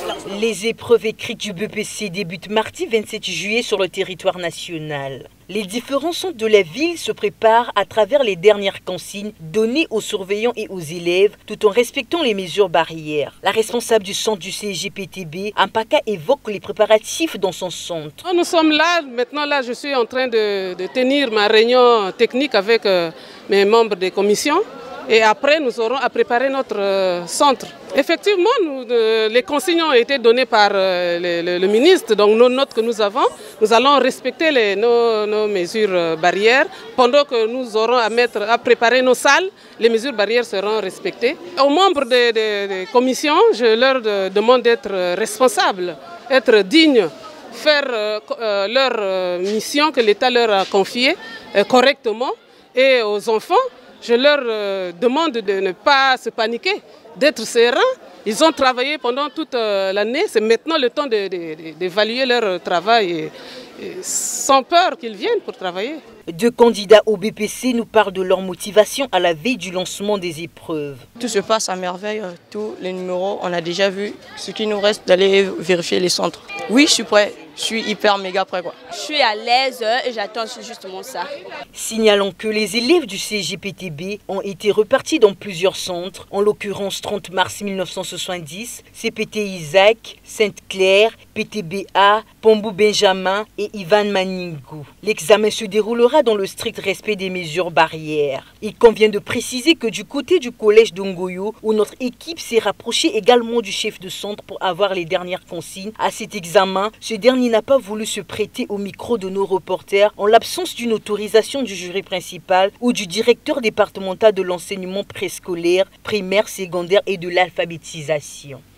Les épreuves écrites du BEPC débutent mardi 27 juillet sur le territoire national. Les différents centres de la ville se préparent à travers les dernières consignes données aux surveillants et aux élèves tout en respectant les mesures barrières. La responsable du centre du CEGPTB, Ampaka, évoque les préparatifs dans son centre. Nous sommes là, maintenant là je suis en train de tenir ma réunion technique avec mes membres des commissions. Et après, nous aurons à préparer notre centre. Effectivement, les consignes ont été données par le ministre, donc nos notes que nous avons. Nous allons respecter nos mesures barrières. Pendant que nous aurons à préparer nos salles, les mesures barrières seront respectées. Aux membres des commissions, je leur demande d'être responsables, être dignes, faire leur mission que l'État leur a confiée correctement. Et aux enfants, je leur demande de ne pas se paniquer, d'être sereins. Ils ont travaillé pendant toute l'année, c'est maintenant le temps d'évaluer leur travail et sans peur qu'ils viennent pour travailler. Deux candidats au BEPC nous parlent de leur motivation à la veille du lancement des épreuves. Tout se passe à merveille, tous les numéros, on a déjà vu. Ce qui nous reste, d'aller vérifier les centres. Oui, je suis prêt. Je suis hyper méga prêt quoi. Je suis à l'aise et j'attends justement ça. Signalons que les élèves du CEGPTB ont été repartis dans plusieurs centres, en l'occurrence 30 mars 1970, CPT Isaac, Sainte-Claire, PTBA, Pombou Benjamin et Ivan Maningou. L'examen se déroulera dans le strict respect des mesures barrières. Il convient de préciser que du côté du collège d'Ongoyo, où notre équipe s'est rapprochée également du chef de centre pour avoir les dernières consignes à cet examen, ce dernier n'a pas voulu se prêter au micro de nos reporters en l'absence d'une autorisation du jury principal ou du directeur départemental de l'enseignement préscolaire, primaire, secondaire et de l'alphabétisation.